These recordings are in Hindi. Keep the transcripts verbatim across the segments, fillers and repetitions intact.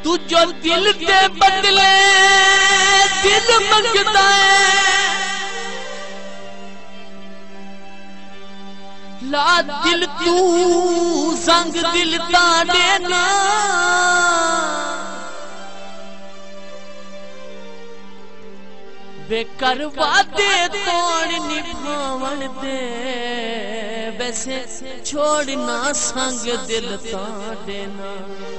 तू जो दिल के बदले दिल मंगता है, ला दिल तू संग दिल दा देना। वे करवा दे तोड़ निभावन दे, वैसे छोड़ना संग दिल दा देना।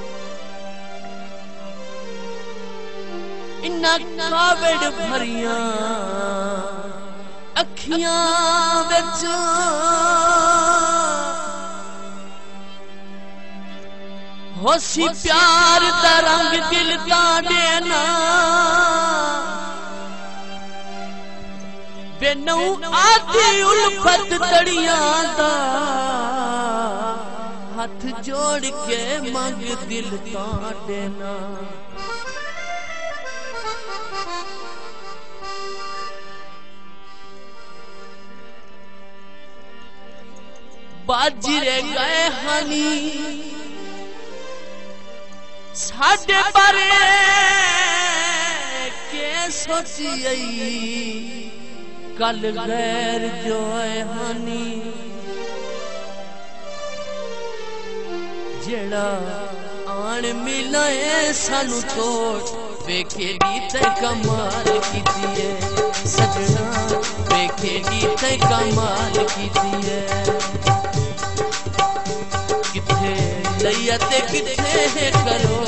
इन्ना कावड़ भरिया अखियां विच होसी प्यार दा रंग दिल दा देना। वे नौ आधी उल्फत तड़ियां दा हाथ जोड़ के मंग दिल दा देना। बाजरे गए हानी साढ़े बारे के सोची कल गैर जो है हानी। जेड़ा आन मिलाए सानू छोड़ वेखेगी ते कमाल कीती है। सजना वेखेगी ते कमाल कीती है। किथे लैया ते किथे करो,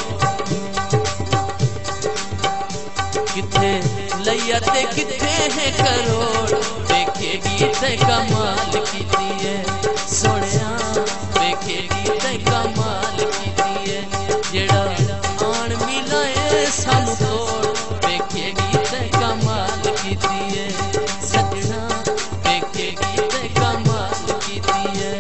किथे लैया ते किथे करो, देखेगी ते कमाल कीती है। सोनिया देखेगी ते कमाल कीती है। जेड़ा आन मिलाए सानू तोड़, देखेगी ते कमाल कीती है। सजना देखेगी ते कमाल कीती है।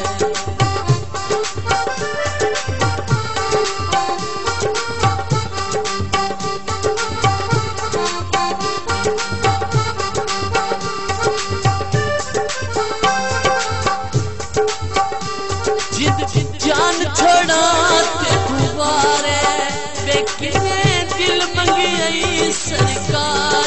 जान छोड़ा ते दुबारे वे किने दिल मंगी सरकार।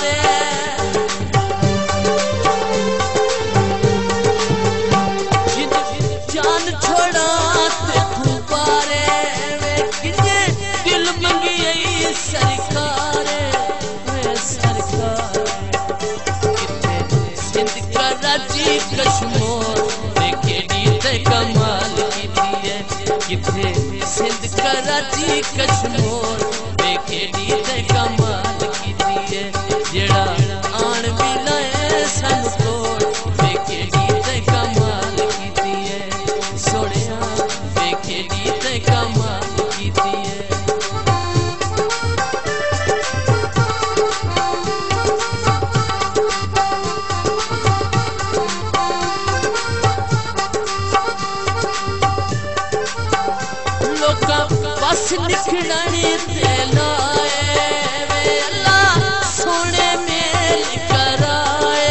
जान छोड़ा ते दुबारे वे किने दिल मंगी सरकार। वे सरकार किथे सिंध कराची कश्मीर देखेगी ते कमाल कीती है। किथे सिंध कराची कश्मीर देखेगी ते कमाल कीती है। जेड़ा आन मिलाए सानू तोड़, देखेगी ते कमाल कीती है। सोनिया देखेगी ते कमाल कीती है। बस निखड़ने ते लाए वे अल्लाह सोने मेल कराए।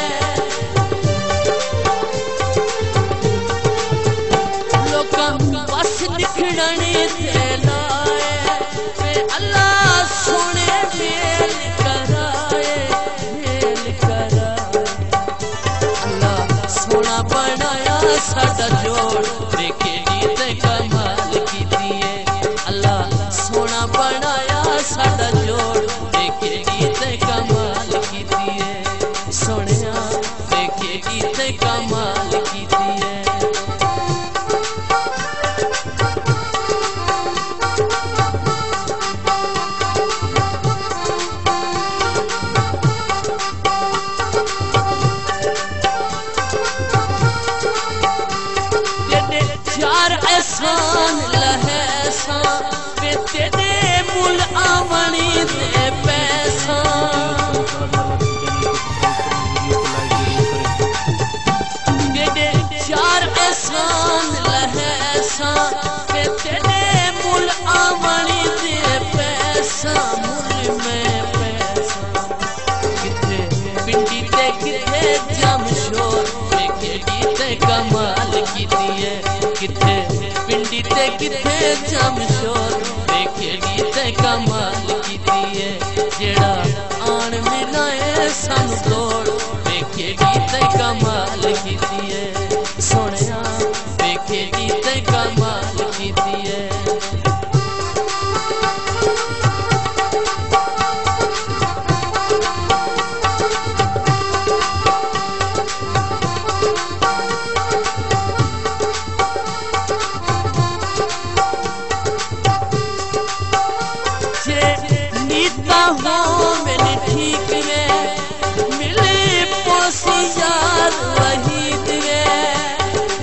लोका बस निखड़ने ते लाए वे अल्लाह सोने मेल कराए। मेल कराए अल्लाह सोना बनाया साडा जोड़, देखेगी ते कमाल कीती है। अल्लाह सोना बनाया साडा जोड़, देखेगी ते कमाल कीती है। सोनिया देखेगी ते कमाल कीती है। चार एहसान लहसा वे तेरे मुल आमनी दे पैसा। तेरे चार एहसान लहसा वे तेरे मुल आमनी दे पैसा। मुल में पैसा किथे पिंडी ते किथे जमशोर, देखेगी ते कमाल कीती है। किथे पिंडी ते किथे जमशोर, देखेगी ते कमाल कीती है जेड़ा आन मिलाए सानू तोड़ वेखेगी ते कमाल कीती है सोनिया वेखेगी ते कमाल कीती है हो मैंने ठीक में मिले पोसी यार वहीद में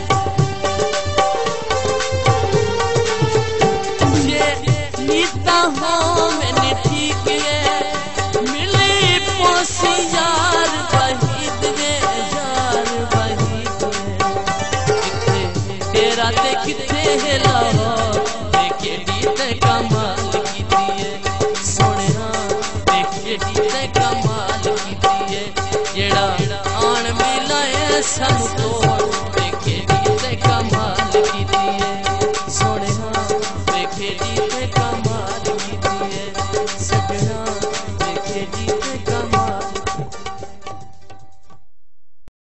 ये नीता हो मैंने ठीक में मिले पोसी यार वहीद में यार वहीद में किथे तेरा ते किथे है लाहौर देखे दी कमाल कीती है ते कमाल कीती है जेड़ा आन मिलाए सानू तोड़ वेखेगी ते कमाल कीती है सोनिया वेखेगी ते कमाल